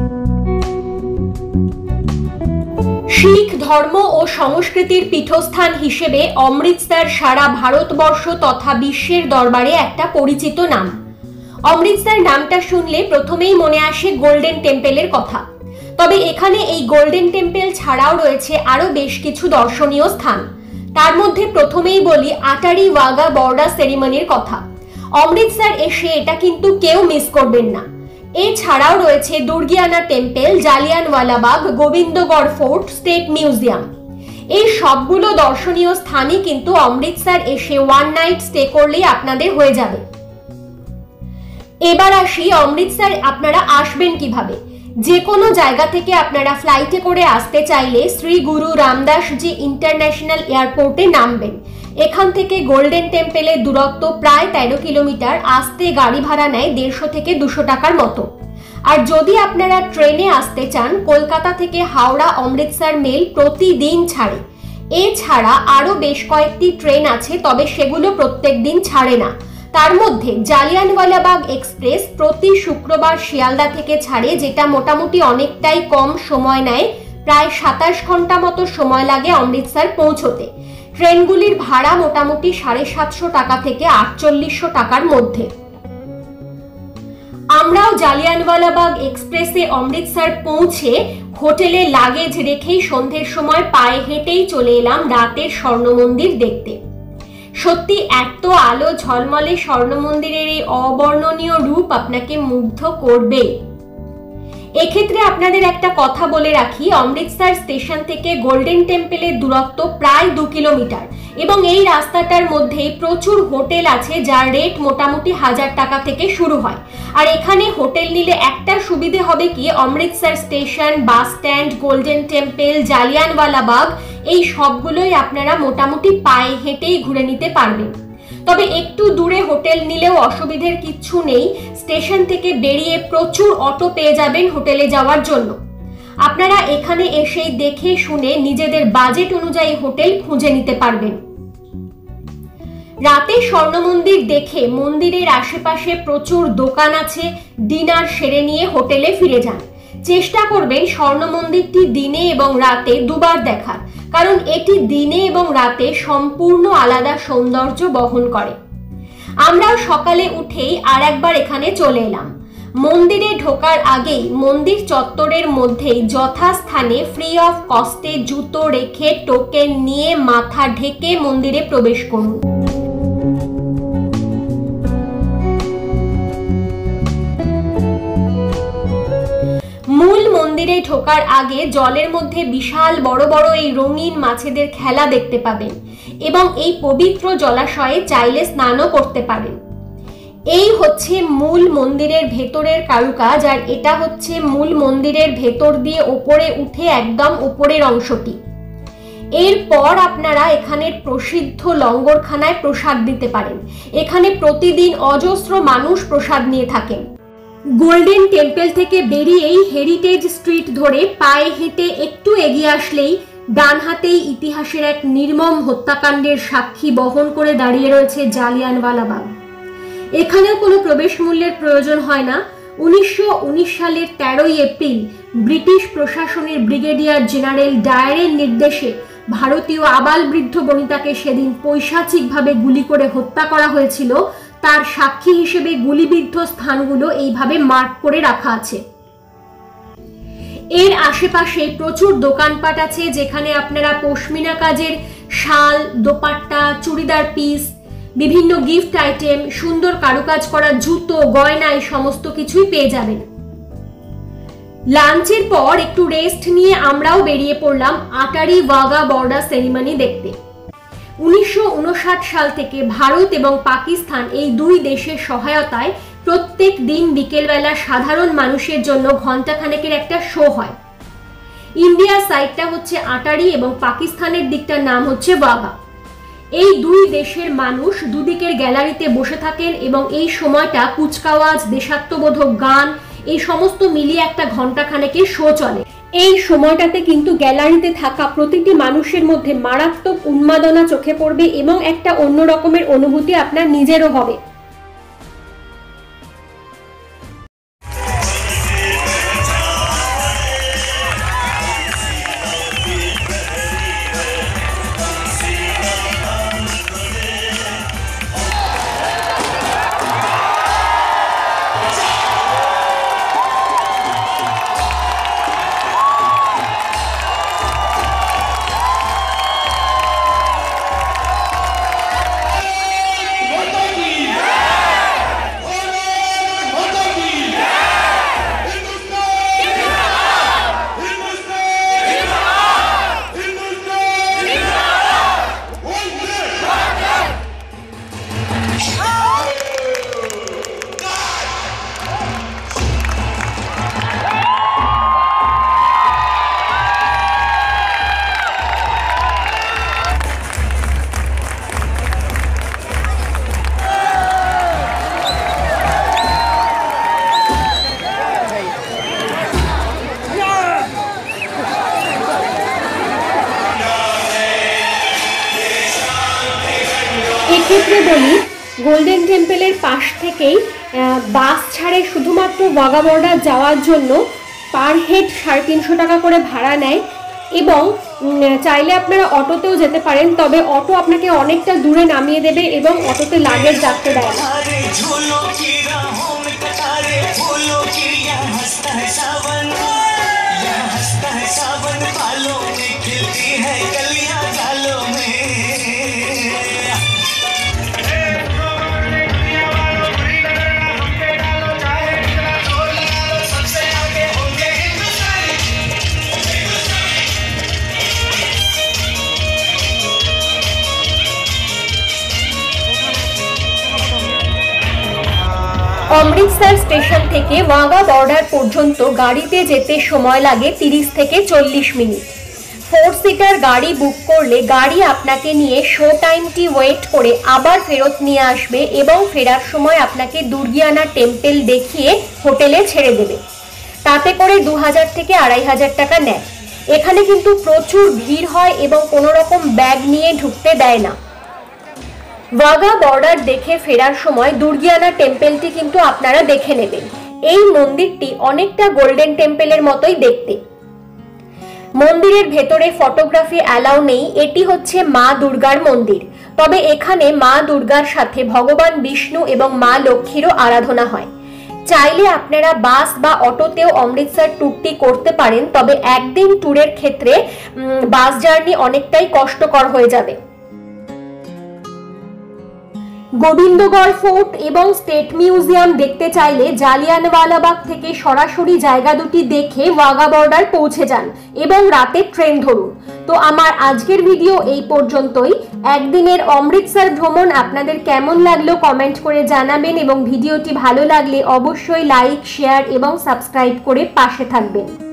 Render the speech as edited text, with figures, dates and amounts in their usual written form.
শিখ ধর্ম ও সংস্কৃতির পীঠস্থান হিসেবে অমৃতসর সারা ভারতবর্ষ তথা বিশ্বের দরবারে একটা পরিচিত নাম। অমৃতসর নামটা শুনলে প্রথমেই মনে আসে গোল্ডেন টেম্পলের কথা। তবে এখানে এই গোল্ডেন টেম্পল ছাড়াও রয়েছে আরো বেশ কিছু দর্শনীয় স্থান। তার মধ্যে প্রথমেই বলি আটারি ওয়াঘা বর্ডার সেরিমনির কথা। অমৃতসর এসে এটা কিন্তু কেউ মিস করবেন না। এছাড়াও রয়েছে Durgiana temple, Jallianwalabagh, Gobindgarh fort, state museum. এই সবগুলো দর্শনীয় স্থানই কিন্তু অমৃতসর এসে ওয়ান নাইট স্টে করলেই আপনাদের হয়ে যাবে। এবার আসি অমৃতসর আপনারা আসবেন কিভাবে। যে কোনো জায়গা থেকে আপনারা ফ্লাইটে করে আসতে চাইলে শ্রী গুরু রামদাসজি ইন্টারন্যাশনাল এয়ারপোর্টে নামবেন। এখান থেকে গোল্ডেন টেম্পলের দূরত্ব প্রায় 13 কিলোমিটার। আসতে গাড়ি ভাড়া নেয় 150 থেকে 200 টাকার মতো। আর যদি আপনারা ট্রেনে আসতে চান, কলকাতা থেকে হাওড়া অমৃতসর মেল প্রতিদিন ছাড়ে। এছাড়া আরো বেশ কয়েকটি ট্রেন আছে, তবে সেগুলো প্রত্যেক দিন ছাড়ে না। তার মধ্যে জালিয়ানওয়ালাবাগ এক্সপ্রেস প্রতি শুক্রবার শিয়ালদা থেকে ছাড়ে, যেটা মোটামুটি অনেকটাই কম সময় নেয়। প্রায় 27 ঘন্টা মতো সময় লাগে অমৃতসর পৌঁছতে। ট্রেনগুলির ভাড়া মোটামুটি 750 টাকা থেকে 4800 টাকার মধ্যে। আমরাও জালিয়ানওয়ালাবাগ এক্সপ্রেসে অমৃতসর পৌঁছে হোটেলে লাগেজ রেখেই সন্ধ্যের সময় পায়ে হেঁটেই চলে এলাম রাতের স্বর্ণ মন্দির দেখতে। সত্যি এত আলো ঝলমলে স্বর্ণ মন্দিরের এই অবর্ণনীয় রূপ আপনাকে মুগ্ধ করবে। এক্ষেত্রে আপনাদের একটা কথা বলে রাখি, অমৃতসর স্টেশন থেকে গোল্ডেন টেম্পলের দূরত্ব প্রায় 2 কিলোমিটার এবং এই রাস্তাটার মধ্যে প্রচুর হোটেল আছে, যার রেট মোটামুটি 1000 টাকা থেকে শুরু হয়। আর এখানে হোটেল নিলে একটা সুবিধে হবে কি, Amritsar station, bus stand, golden temple, Jallianwalabagh এই সবগুলোই আপনারা মোটামুটি পায়ে হেঁটেই ঘুরে নিতে পারবেন। তবে একটু দূরে হোটেল নিলেও অসুবিধার কিচ্ছু নেই। স্টেশন থেকে বেরিয়ে প্রচুর অটো পেয়ে যাবেন হোটেলে যাওয়ার জন্য। আপনারা এখানে এসেই দেখে শুনে নিজেদের বাজেট অনুযায়ী হোটেল খুঁজে নিতে পারবেন। রাতে স্বর্ণ মন্দির দেখে মন্দিরের আশেপাশে প্রচুর দোকান আছে। ডিনার সেরে নিয়ে হোটেলে ফিরে যান। চেষ্টা করবেন স্বর্ণ মন্দিরটি দিনে এবং রাতে দুবার দেখার, কারণ এটি দিনে এবং রাতে সম্পূর্ণ আলাদা সৌন্দর্য বহন করে। আমরাও সকালে উঠেই আর একবার এখানে চলে এলাম। মন্দিরে ঢোকার আগেই মন্দির চত্বরের মধ্যেই যথাস্থানে ফ্রি অফ কস্টে জুতো রেখে টোকেন নিয়ে মাথা ঢেকে মন্দিরে প্রবেশ করুন। মূল মন্দিরে ঢোকার আগে জলের মধ্যে বিশাল বড় বড় এই রঙিন মাছেদের খেলা দেখতে পাবেন এবং এই পবিত্র জলাশয়ে চাইলে স্নানও করতে পারেন। এই হচ্ছে মূল মন্দিরের ভেতরের কারুকাজ, আর এটা হচ্ছে মূল মন্দিরের ভেতর দিয়ে ওপরে উঠে একদম উপরের অংশটি। এরপর আপনারা এখানের প্রসিদ্ধ লঙ্গরখানায় প্রসাদ দিতে পারেন। এখানে প্রতিদিন অজস্র মানুষ প্রসাদ নিয়ে থাকেন। গোল্ডেন টেম্পল থেকে বেরিয়েই হেরিটেজ স্ট্রিট ধরে পায়ে হেঁটে একটু এগিয়ে আসলেই ডান হাতেই ইতিহাসের এক নির্মম হত্যাকাণ্ডের সাক্ষী বহন করে দাঁড়িয়ে রয়েছে জালিয়ানওয়ালাবাগ। এখানেও কোনো প্রবেশ মূল্যের প্রয়োজন হয় না। 1919 সালের 13ই এপ্রিল ব্রিটিশ প্রশাসনের ব্রিগেডিয়ার জেনারেল ডায়ারের নির্দেশে ভারতীয় আবাল বৃদ্ধ বনিতাকে সেদিন পৈশাচিকভাবে গুলি করে হত্যা করা হয়েছিল। তার সাক্ষী হিসেবে গুলিবিদ্ধ স্থানগুলো এইভাবে মার্ক করে রাখা আছে। এর আশেপাশে প্রচুর দোকানপাট আছে, যেখানে আপনারা পশমিনা কাজের শাল, দোপাট্টা, চুড়িদার পিস, বিভিন্ন গিফট আইটেম, সুন্দর কারুকাজ করা জুতো, গয়না এই সমস্ত কিছুই পেয়ে যাবেন। লাঞ্চের পর একটু রেস্ট নিয়ে আমরাও বেরিয়ে পড়লাম আটারি ওয়াঘা বর্ডার সেরিমনি দেখতে। 1959 সাল থেকে ভারত এবং পাকিস্তান এই দুই দেশের সহায়তায় প্রত্যেক দিন বিকেলবেলা সাধারণ মানুষের জন্য ঘন্টাখানেকের একটা শো হয়। ইন্ডিয়ার সাইডটা হচ্ছে আটারি এবং পাকিস্তানের দিকটার নাম হচ্ছে ওয়াঘা। এই দুই দেশের মানুষ দুদিকের গ্যালারিতে বসে থাকেন এবং এই সময়টা কুচকাওয়াজ, দেশাত্মবোধক গান এই সমস্ত মিলিয়ে একটা ঘন্টাখানেকের শো চলে। এই সময়টাতে কিন্তু গ্যালারিতে থাকা প্রতিটি মানুষের মধ্যে মারাত্মক উন্মাদনা চোখে পড়বে এবং একটা অন্য রকমের অনুভূতি আপনার নিজেরও হবে। এক্ষেত্রে বলি, গোল্ডেন টেম্পলের পাশ থেকেই বাস ছাড়ে শুধুমাত্র ওয়াঘা বর্ডার যাওয়ার জন্য পার হেড 350 টাকা করে ভাড়া নেয়, এবং চাইলে আপনারা অটোতেও যেতে পারেন, তবে অটো আপনাকে অনেকটা দূরে নামিয়ে দেবে এবং অটোতে লাগেজ রাখতে দেয় না। অমৃতসর স্টেশন থেকে ওয়াঘা বর্ডার পর্যন্ত গাড়িতে যেতে সময় লাগে 30 থেকে 40 মিনিট। 4 সিটার গাড়ি বুক করলে গাড়ি আপনাকে নিয়ে শো টাইমটি ওয়েট করে আবার ফেরত নিয়ে আসবে এবং ফেরার সময় আপনাকে দুর্গিয়ানা টেম্পল দেখিয়ে হোটেলে ছেড়ে দেবে। তাতে করে 2000 থেকে 2500 টাকা নেয়। এখানে কিন্তু প্রচুর ভিড় হয় এবং কোনো রকম ব্যাগ নিয়ে ঢুকতে দেয় না। ওয়াঘা বর্ডার দেখে ফেরার সময় দুর্গিয়ানা টেম্পলটি কিন্তু আপনারা দেখে নেবেন। এই মন্দিরটি অনেকটা গোল্ডেন টেম্পলের মতোই দেখতে। মন্দিরের ভেতরে ফটোগ্রাফি অ্যালাউ নেই। এটি হচ্ছে মা দুর্গার মন্দির, তবে এখানে মা দুর্গার সাথে ভগবান বিষ্ণু এবং মা লক্ষ্মীরও আরাধনা হয়। চাইলে আপনারা বাস বা অটোতেও অমৃতসর ট্যুরটি করতে পারেন, তবে একদিন ট্যুরের ক্ষেত্রে বাস জার্নি অনেকটাই কষ্টকর হয়ে যাবে। গোবিন্দগড় ফোর্ট এবং স্টেট মিউজিয়াম দেখতে চাইলে জালিয়ানওয়ালাবাগ থেকে সরাসরি জায়গা দুটি দেখে ওয়াঘা বর্ডার পৌঁছে যান এবং রাতে ট্রেন ধরুন। তো আমার আজকের ভিডিও এই পর্যন্তই। একদিনের অমৃতসর ভ্রমণ আপনাদের কেমন লাগলো কমেন্ট করে জানাবেন, এবং ভিডিওটি ভালো লাগলে অবশ্যই লাইক, শেয়ার এবং সাবস্ক্রাইব করে পাশে থাকবেন।